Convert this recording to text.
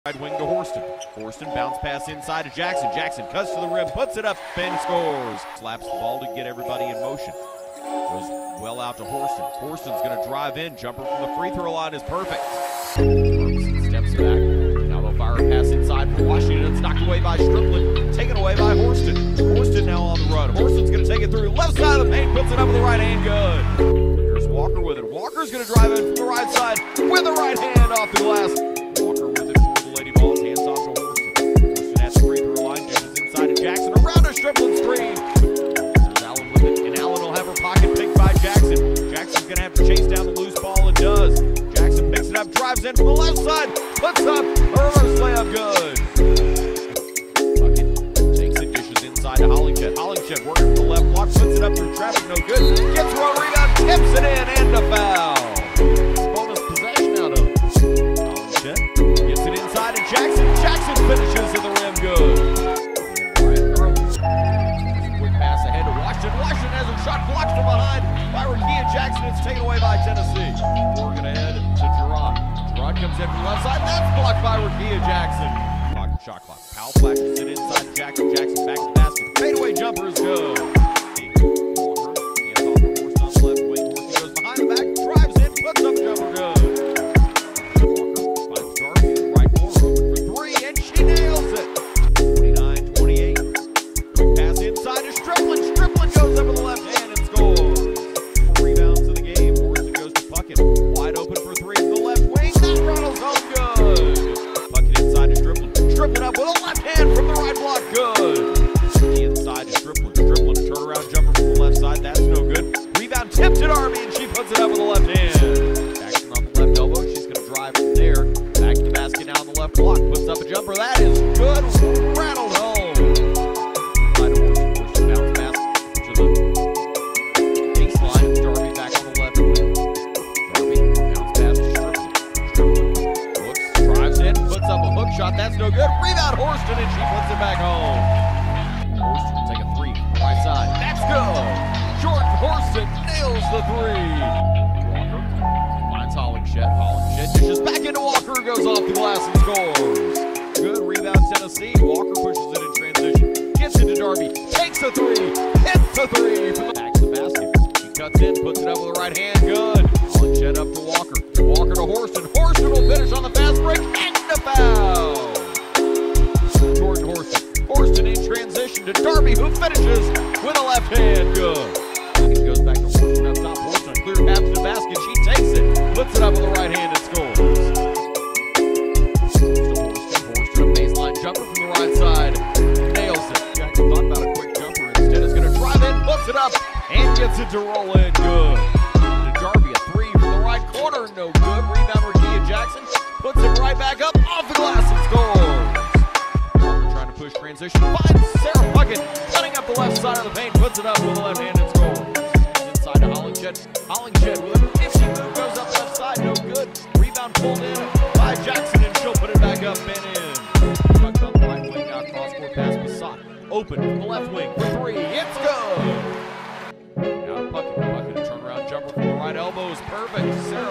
Right wing to Horston. Horston bounce pass inside to Jackson. Jackson cuts to the rim, puts it up, and scores. Slaps the ball to get everybody in motion. Goes well out to Horston. Horston's going to drive in. Jumper from the free throw line is perfect. Thompson steps back. Now they'll fire a pass inside for Washington. It's knocked away by Strickland. Taken away by Horston. Horston now on the run. Horston's going to take it through. Left side of the paint. Puts it up with the right hand. Good. Here's Walker with it. Walker's going to drive in from the right side with the right hand off the glass. Walker with it. Lady Vols, hands off to Horston. Horston has the free throw line, dishes inside to Jackson, around a Strickland screen. There's Allen with it, and Allen will have her pocket picked by Jackson. Jackson's going to have to chase down the loose ball and does. Jackson picks it up, drives in from the left side, puts up, a reverse layup, good. Bucket takes it, dishes inside to Hollingshed. Hollingshed working from the left block, puts it up through traffic, no good. Gets one rebound, tips it in, and a foul. Bonus possession out of Hollingshed. Gets it inside to Jackson. Jackson finishes at the rim, good. Quick pass ahead to Washington. Washington has a shot blocked from behind by Rickea Jackson. It's taken away by Tennessee. We're going to head to Gerard. Gerard comes in from the left side. That's blocked by Rickea Jackson. Shot clock. Powell flashes it inside to Jackson. Jackson back to the basket. Fadeaway jumper is good. Walker, hands off the Horston on the left wing. Horston goes behind the back, drives in, puts up the jumper, good. Up with a left hand from the right block, good. Inside to Strickland. Strickland, a turnaround jumper from the left side, that's no good. Rebound tipped to Darby, and she puts it up with the left hand. Jackson on the left elbow, she's going to drive from there. Back to the basket now on the left block, puts up a jumper, that is good. Rattled home. Side to Horston. Horston bounce pass to the baseline. Darby back on the left wing. Darby bounce pass to Strickland. Strickland looks, drives in, puts up a hook shot, that's no good. Rebound Horston, and she puts it back home. Horston take a three from the right side. That's good. Jordan Horston nails the three. Walker finds Hollingshed. Hollingshed dishes back into Walker, who goes off the glass and scores. Good rebound, Tennessee. Walker pushes it in transition. Gets into Darby. Takes a three. Hits a three. Back to the basket. He cuts in, puts it up with the right hand. Good. Hollingshed up to Walker. Walker to Horston. Horston will finish on the fast break. And a foul. Jordan Horston. Horston in transition to Darby, who finishes with a left hand. Good. It goes back to Horston up top. Horston, a clear pass to the basket. She takes it, puts it up with the right hand and scores. Horston, a baseline jumper from the right side. Nails it. Jackson thought about a quick jumper. Instead, is going to drive in, puts it up, and gets it to roll in. Good. To Darby, a three from the right corner. No good. Rebound, Rickea Jackson. Puts it right back up, off the glass, and scores. Walker trying to push transition, finds Sarah Puckett, cutting up the left side of the paint, puts it up with the left hand and scores. Inside to Hollingshed. Hollingshed with a 50 move, goes up left side, no good. Rebound pulled in by Jackson, and she'll put it back up and in. Puck on the right wing, now cross-court pass was sought. Open from the left wing for three, it's good. Now to Puckett. Puckett, a turnaround jumper from the right elbow is perfect. Sarah